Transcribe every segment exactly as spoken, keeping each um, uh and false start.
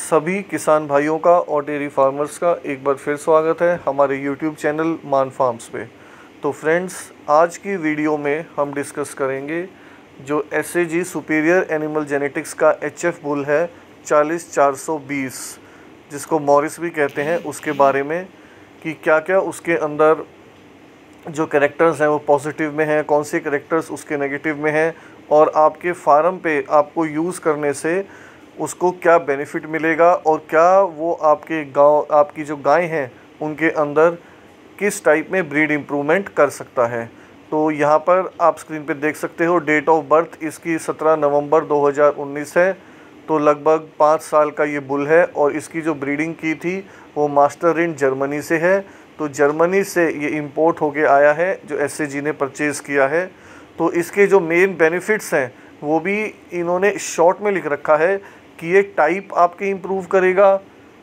सभी किसान भाइयों का और डेयरी फार्मर्स का एक बार फिर स्वागत है हमारे यूट्यूब चैनल मान फार्म्स पे। तो फ्रेंड्स, आज की वीडियो में हम डिस्कस करेंगे जो S A G superior animal genetics का एच एफ बुल है चालीस चार सौ बीस, जिसको मॉरिस भी कहते हैं, उसके बारे में कि क्या क्या उसके अंदर जो कैरेक्टर्स हैं वो पॉजिटिव में हैं, कौन से कैरेक्टर्स उसके नेगेटिव में हैं, और आपके फार्म पे आपको यूज़ करने से उसको क्या बेनिफिट मिलेगा और क्या वो आपके गांव आपकी जो गाय हैं उनके अंदर किस टाइप में ब्रीड इम्प्रूवमेंट कर सकता है। तो यहाँ पर आप स्क्रीन पे देख सकते हो, डेट ऑफ बर्थ इसकी सत्रह नवंबर दो हज़ार उन्नीस है। तो लगभग पाँच साल का ये बुल है और इसकी जो ब्रीडिंग की थी वो मास्टर इन जर्मनी से है। तो जर्मनी से ये इंपोर्ट होके आया है जो एस ए जी ने परचेज़ किया है। तो इसके जो मेन बेनिफिट्स हैं वो भी इन्होंने शॉर्ट में लिख रखा है कि ये टाइप आपके इम्प्रूव करेगा,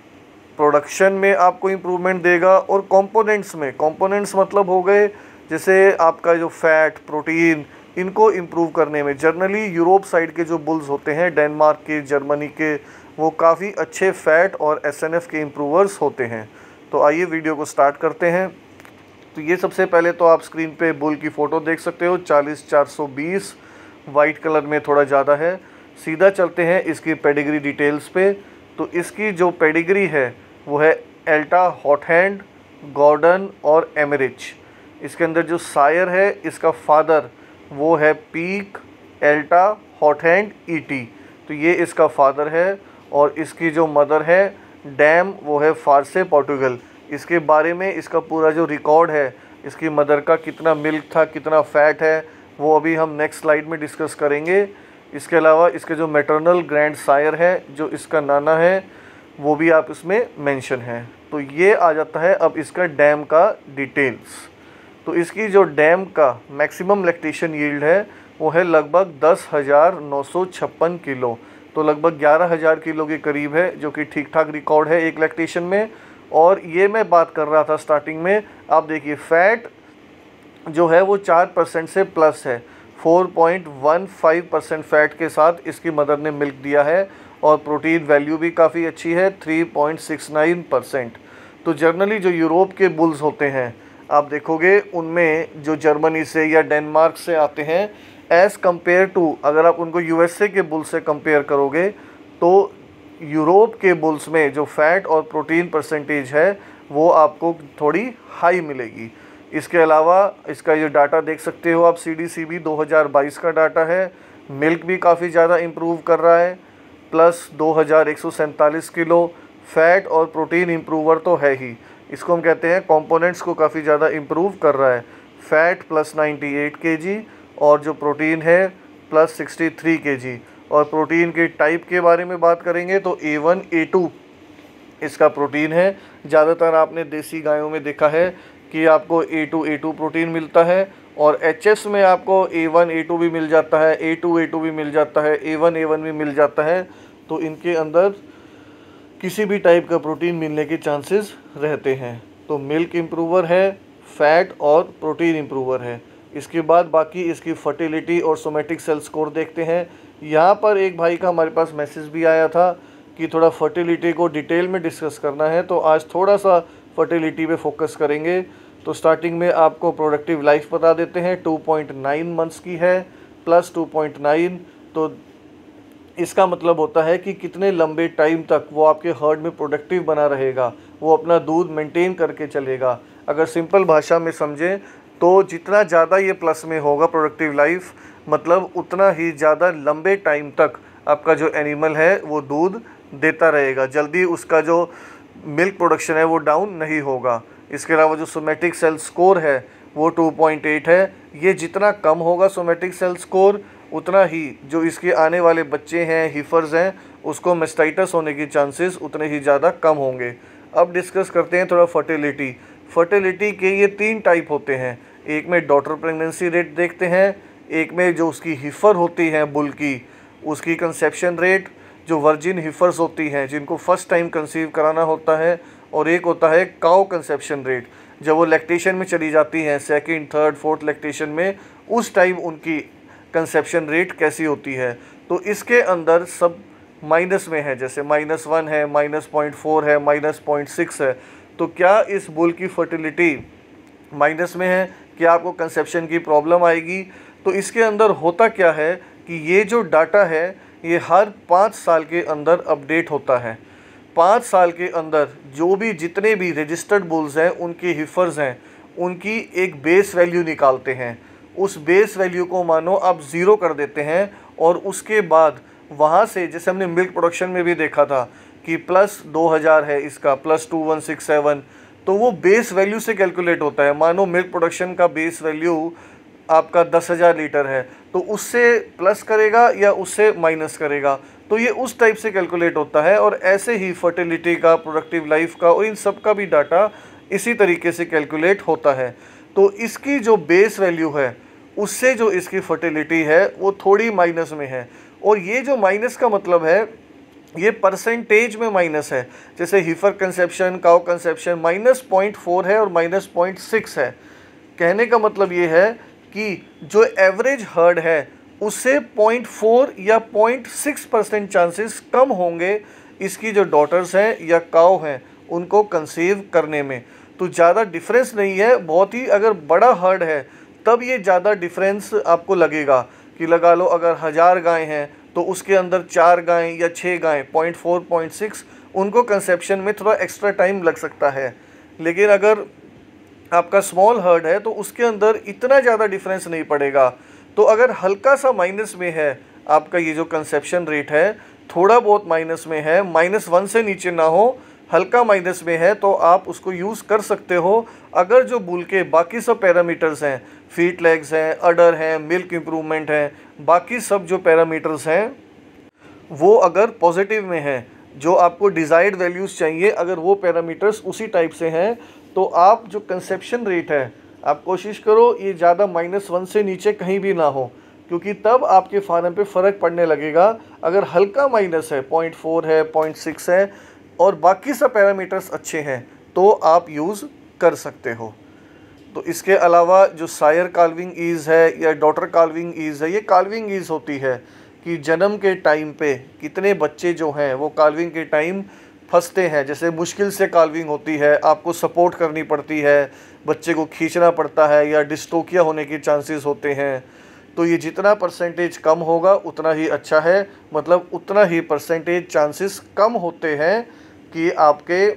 प्रोडक्शन में आपको इम्प्रूवमेंट देगा, और कंपोनेंट्स में, कंपोनेंट्स मतलब हो गए जैसे आपका जो फैट, प्रोटीन, इनको इम्प्रूव करने में। जनरली यूरोप साइड के जो बुल्स होते हैं, डेनमार्क के, जर्मनी के, वो काफ़ी अच्छे फैट और एस एन एफ के इम्प्रूवर्स होते हैं। तो आइए वीडियो को स्टार्ट करते हैं। तो ये सबसे पहले तो आप स्क्रीन पे बुल की फ़ोटो देख सकते हो, चालीस चार सौ बीस, वाइट कलर में थोड़ा ज़्यादा है। सीधा चलते हैं इसकी पेडिग्री डिटेल्स पे। तो इसकी जो पेडिग्री है वो है एल्टा, हॉट हैंड, गॉर्डन और एमरिच। इसके अंदर जो सायर है, इसका फादर वो है peak, Elta, hot hand, ET. तो ये इसका फादर है। और इसकी जो मदर है डैम, वो है फारसे, पोर्टुगल। इसके बारे में इसका पूरा जो रिकॉर्ड है, इसकी मदर का कितना मिल्क था, कितना फ़ैट है, वो अभी हम नेक्स्ट स्लाइड में डिस्कस करेंगे। इसके अलावा इसके जो मैटरनल ग्रैंड सायर है, जो इसका नाना है, वो भी आप इसमें मेंशन है। तो ये आ जाता है अब इसका डैम का डिटेल्स। तो इसकी जो डैम का मैक्सिमम लैक्टेशन यील्ड है वो है लगभग दस हज़ार नौ सौ छप्पन किलो। तो लगभग ग्यारह हज़ार किलो के करीब है, जो कि ठीक ठाक रिकॉर्ड है एक लैक्टेशन में। और ये मैं बात कर रहा था स्टार्टिंग में, आप देखिए फैट जो है वो चार परसेंट से प्लस है। चार पॉइंट एक पाँच परसेंट फैट के साथ इसकी मदर ने मिल्क दिया है। और प्रोटीन वैल्यू भी काफ़ी अच्छी है, तीन पॉइंट छह नौ परसेंट। तो जनरली जो यूरोप के बुल्स होते हैं, आप देखोगे उनमें जो जर्मनी से या डेनमार्क से आते हैं, एज़ कम्पेयर टू अगर आप उनको यू एस ए के बुल से कंपेयर करोगे, तो यूरोप के बुल्स में जो फैट और प्रोटीन परसेंटेज है वो आपको थोड़ी हाई मिलेगी। इसके अलावा इसका ये डाटा देख सकते हो आप, सी डी सी बी दो हज़ार बाईस का डाटा है। मिल्क भी काफ़ी ज़्यादा इम्प्रूव कर रहा है, प्लस दो हज़ार एक सौ सैंतालीस किलो। फैट और प्रोटीन इम्प्रूवर तो है ही, इसको हम कहते हैं कंपोनेंट्स को काफ़ी ज़्यादा इम्प्रूव कर रहा है। फैट प्लस अट्ठानवे केजी और जो प्रोटीन है प्लस तिरसठ केजी। और प्रोटीन के टाइप के बारे में बात करेंगे तो ए वन ए टू इसका प्रोटीन है। ज़्यादातर आपने देसी गायों में देखा है कि आपको A two A two protein मिलता है, और एच एस में आपको ए वन ए टू भी मिल जाता है, ए टू ए टू भी मिल जाता है, ए वन ए वन भी मिल जाता है। तो इनके अंदर किसी भी टाइप का प्रोटीन मिलने के चांसेस रहते हैं। तो मिल्क इम्प्रूवर है, फैट और प्रोटीन इम्प्रूवर है। इसके बाद बाकी इसकी फर्टिलिटी और सोमेटिक सेल स्कोर देखते हैं। यहाँ पर एक भाई का हमारे पास मैसेज भी आया था कि थोड़ा फर्टिलिटी को डिटेल में डिस्कस करना है, तो आज थोड़ा सा फर्टिलिटी पे फोकस करेंगे। तो स्टार्टिंग में आपको प्रोडक्टिव लाइफ बता देते हैं, टू पॉइंट नाइन मंथ्स की है, प्लस टू पॉइंट नाइन। तो इसका मतलब होता है कि कितने लंबे टाइम तक वो आपके हर्ड में प्रोडक्टिव बना रहेगा, वो अपना दूध मेंटेन करके चलेगा। अगर सिंपल भाषा में समझें तो जितना ज़्यादा ये प्लस में होगा प्रोडक्टिव लाइफ, मतलब उतना ही ज़्यादा लंबे टाइम तक आपका जो एनिमल है वो दूध देता रहेगा, जल्दी उसका जो मिल्क प्रोडक्शन है वो डाउन नहीं होगा। इसके अलावा जो सोमेटिक सेल स्कोर है वो टू पॉइंट एट है। ये जितना कम होगा सोमेटिक सेल स्कोर, उतना ही जो इसके आने वाले बच्चे हैं, हीफर्स हैं, उसको मेस्टाइटिस होने की चांसेस उतने ही ज़्यादा कम होंगे। अब डिस्कस करते हैं थोड़ा फर्टिलिटी। फर्टिलिटी के ये तीन टाइप होते हैं। एक में डॉटर प्रेगनेंसी रेट देखते हैं, एक में जो उसकी हीफर होती हैं बुल की, उसकी कंसेप्शन रेट, जो वर्जिन हीफर्स होती हैं जिनको फर्स्ट टाइम कंसीव कराना होता है, और एक होता है काउ कंसेप्शन रेट, जब वो लैक्टेशन में चली जाती हैं, सेकंड, थर्ड, फोर्थ लैक्टेशन में, उस टाइम उनकी कंसेप्शन रेट कैसी होती है। तो इसके अंदर सब माइनस में है, जैसे माइनस वन है, माइनस पॉइंट फोर है, माइनस पॉइंट सिक्स है, तो क्या इस बुल की फर्टिलिटी माइनस में है? क्या आपको कंसेप्शन की प्रॉब्लम आएगी? तो इसके अंदर होता क्या है कि ये जो डाटा है ये हर पाँच साल के अंदर अपडेट होता है। पाँच साल के अंदर जो भी जितने भी रजिस्टर्ड बुल्स हैं, उनके हिफर्स हैं, उनकी एक बेस वैल्यू निकालते हैं। उस बेस वैल्यू को मानो आप ज़ीरो कर देते हैं और उसके बाद वहाँ से, जैसे हमने मिल्क प्रोडक्शन में भी देखा था कि प्लस दो हज़ार है इसका, plus two one six seven, तो वो बेस वैल्यू से कैलकुलेट होता है। मानो मिल्क प्रोडक्शन का बेस वैल्यू आपका दस हज़ार लीटर है, तो उससे प्लस करेगा या उससे माइनस करेगा, तो ये उस टाइप से कैलकुलेट होता है। और ऐसे ही फर्टिलिटी का, प्रोडक्टिव लाइफ का और इन सब का भी डाटा इसी तरीके से कैलकुलेट होता है। तो इसकी जो बेस वैल्यू है उससे जो इसकी फर्टिलिटी है वो थोड़ी माइनस में है। और ये जो माइनस का मतलब है ये परसेंटेज में माइनस है। जैसे heifer conception, cow conception minus point four है और माइनस पॉइंट सिक्स है। कहने का मतलब ये है कि जो एवरेज हर्ड है उससे पॉइंट फोर या पॉइंट सिक्स परसेंट चांसेस कम होंगे इसकी जो डॉटर्स हैं या काउ हैं उनको कंसीव करने में। तो ज़्यादा डिफरेंस नहीं है। बहुत ही अगर बड़ा हर्ड है तब ये ज़्यादा डिफरेंस आपको लगेगा कि लगा लो अगर हज़ार गाय हैं तो उसके अंदर चार गाय या छः गाय पॉइंट फोर पॉइंट सिक्स, उनको कंसेप्शन में थोड़ा एक्स्ट्रा टाइम लग सकता है। लेकिन अगर आपका स्मॉल हर्ड है तो उसके अंदर इतना ज़्यादा डिफरेंस नहीं पड़ेगा। तो अगर हल्का सा माइनस में है आपका ये जो कंसेप्शन रेट है, थोड़ा बहुत माइनस में है, माइनस वन से नीचे ना हो, हल्का माइनस में है, तो आप उसको यूज़ कर सकते हो। अगर जो बुल के बाकी सब पैरामीटर्स हैं, फीट लेग्स हैं, अडर हैं, मिल्क इम्प्रूवमेंट हैं, बाकी सब जो पैरामीटर्स हैं वो अगर पॉजिटिव में हैं, जो आपको डिज़ायर्ड वैल्यूज़ चाहिए, अगर वो पैरामीटर्स उसी टाइप से हैं, तो आप जो कंसेप्शन रेट है आप कोशिश करो ये ज़्यादा माइनस वन से नीचे कहीं भी ना हो, क्योंकि तब आपके फार्म पे फ़र्क पड़ने लगेगा। अगर हल्का माइनस है, पॉइंट फोर है, पॉइंट सिक्स है और बाकी सब पैरामीटर्स अच्छे हैं, तो आप यूज़ कर सकते हो। तो इसके अलावा जो सायर काल्विंग ईज़ है या डॉटर काल्विंग ईज़ है, ये काल्विंग ईज़ होती है कि जन्म के टाइम पे कितने बच्चे जो हैं वो काल्विंग के टाइम फंसते हैं। जैसे मुश्किल से काल्विंग होती है, आपको सपोर्ट करनी पड़ती है, बच्चे को खींचना पड़ता है या डिस्टोकिया होने के चांसेस होते हैं। तो ये जितना परसेंटेज कम होगा उतना ही अच्छा है, मतलब उतना ही परसेंटेज चांसेस कम होते हैं कि आपके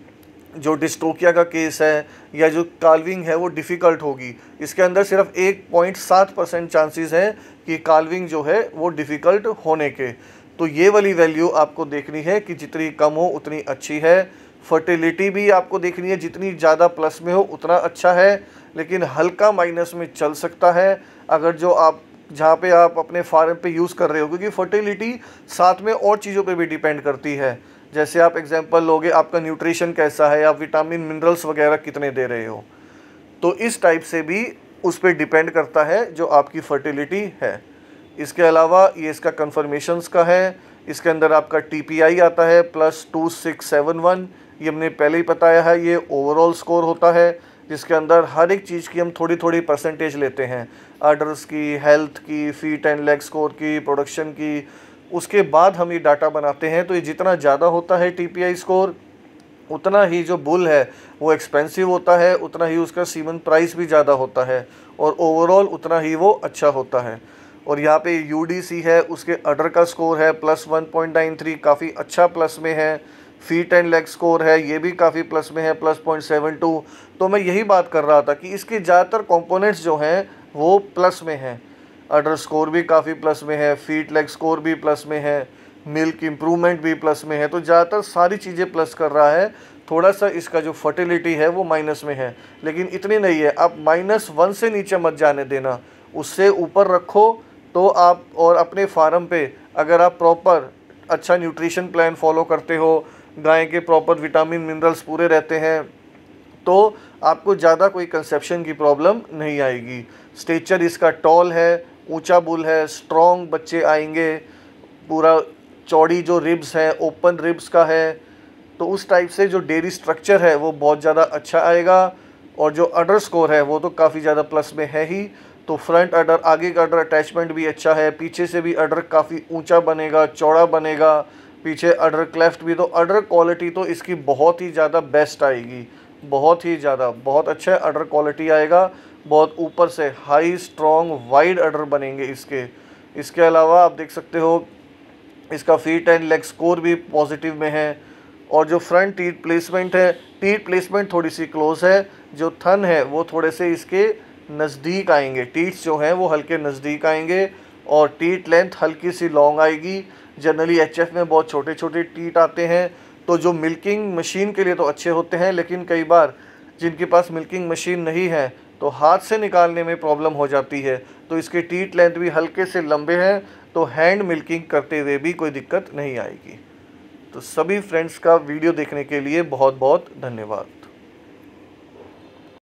जो डिस्टोकिया का केस है या जो काल्विंग है वो डिफ़िकल्ट होगी। इसके अंदर सिर्फ एक पॉइंट सात परसेंट चांसेस हैं कि काल्विंग जो है वो डिफ़िकल्ट होने के। तो ये वाली वैल्यू आपको देखनी है कि जितनी कम हो उतनी अच्छी है। फर्टिलिटी भी आपको देखनी है, जितनी ज़्यादा प्लस में हो उतना अच्छा है, लेकिन हल्का माइनस में चल सकता है अगर जो आप जहाँ पे आप अपने फार्म पे यूज़ कर रहे हो, क्योंकि फर्टिलिटी साथ में और चीज़ों पे भी डिपेंड करती है। जैसे आप एग्जांपल लोगे, आपका न्यूट्रिशन कैसा है, आप विटामिन मिनरल्स वगैरह कितने दे रहे हो, तो इस टाइप से भी उस पर डिपेंड करता है जो आपकी फर्टिलिटी है। इसके अलावा ये इसका कन्फर्मेशंस का है। इसके अंदर आपका टी पी आई आता है plus two six seven one, ये हमने पहले ही बताया है। ये ओवरऑल स्कोर होता है जिसके अंदर हर एक चीज़ की हम थोड़ी थोड़ी परसेंटेज लेते हैं, आर्डर्स की, हेल्थ की, फीट एंड लेग स्कोर की, प्रोडक्शन की। उसके बाद हम ये डाटा बनाते हैं। तो ये जितना ज़्यादा होता है टी पी आई स्कोर, उतना ही जो बुल है वो एक्सपेंसिव होता है, उतना ही उसका सीमन प्राइस भी ज़्यादा होता है और ओवरऑल उतना ही वो अच्छा होता है। और यहाँ पे यू डी सी है, उसके अडर का स्कोर है plus one point nine three, काफ़ी अच्छा प्लस में है। फीट एंड लेग स्कोर है, ये भी काफ़ी प्लस में है, प्लस पॉइंट सेवन टू। तो मैं यही बात कर रहा था कि इसके ज़्यादातर कंपोनेंट्स जो हैं वो प्लस में हैं। अडर स्कोर भी काफ़ी प्लस में है, फीट लेग स्कोर भी प्लस में है, मिल्क इम्प्रूवमेंट भी प्लस में है। तो ज़्यादातर सारी चीज़ें प्लस कर रहा है। थोड़ा सा इसका जो फर्टिलिटी है वो माइनस में है, लेकिन इतनी नहीं है। आप माइनस वन से नीचे मत जाने देना, उससे ऊपर रखो। तो आप और अपने फार्म पे अगर आप प्रॉपर अच्छा न्यूट्रिशन प्लान फॉलो करते हो, गाय के प्रॉपर विटामिन मिनरल्स पूरे रहते हैं, तो आपको ज़्यादा कोई कंसेप्शन की प्रॉब्लम नहीं आएगी। स्टेचर इसका टॉल है, ऊंचा बुल है, स्ट्रॉन्ग बच्चे आएंगे, पूरा चौड़ी जो रिब्स है ओपन रिब्स का है। तो उस टाइप से जो डेयरी स्ट्रक्चर है वो बहुत ज़्यादा अच्छा आएगा। और जो अडर स्कोर है वो तो काफ़ी ज़्यादा प्लस में है ही। तो फ्रंट अडर, आगे का अडर अटैचमेंट भी अच्छा है, पीछे से भी अडर काफ़ी ऊंचा बनेगा, चौड़ा बनेगा, पीछे अडर क्लेफ्ट भी। तो अडर क्वालिटी तो इसकी बहुत ही ज़्यादा बेस्ट आएगी, बहुत ही ज़्यादा, बहुत अच्छा अडर क्वालिटी आएगा। बहुत ऊपर से हाई स्ट्रॉन्ग वाइड अडर बनेंगे इसके। इसके अलावा आप देख सकते हो इसका फीट एंड लेग स्कोर भी पॉजिटिव में है। और जो फ्रंट टीथ प्लेसमेंट है, टीथ प्लेसमेंट थोड़ी सी क्लोज है, जो थन है वो थोड़े से इसके नज़दीक आएंगे, टीथ्स जो हैं वो हल्के नज़दीक आएंगे और टीथ लेंथ हल्की सी लॉन्ग आएगी। जनरली एचएफ में बहुत छोटे छोटे टीथ आते हैं, तो जो मिल्किंग मशीन के लिए तो अच्छे होते हैं, लेकिन कई बार जिनके पास मिल्किंग मशीन नहीं है तो हाथ से निकालने में प्रॉब्लम हो जाती है। तो इसके टीथ लेंथ भी हल्के से लंबे हैं, तो हैंड मिल्किंग करते हुए भी कोई दिक्कत नहीं आएगी। तो सभी फ्रेंड्स का वीडियो देखने के लिए बहुत बहुत धन्यवाद।